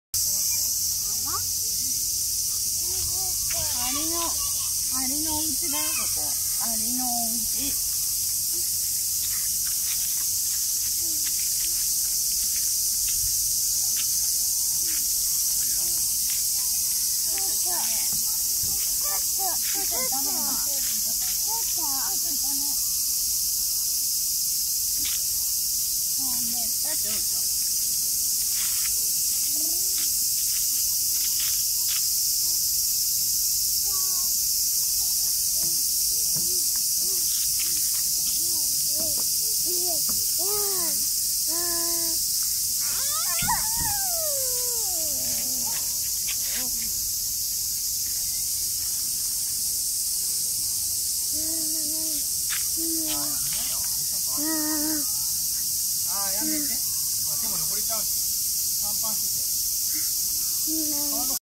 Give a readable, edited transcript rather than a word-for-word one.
アリのお家だよ、ここ。アリのお家。 やめて。手も汚れちゃうし。パンパンしてて。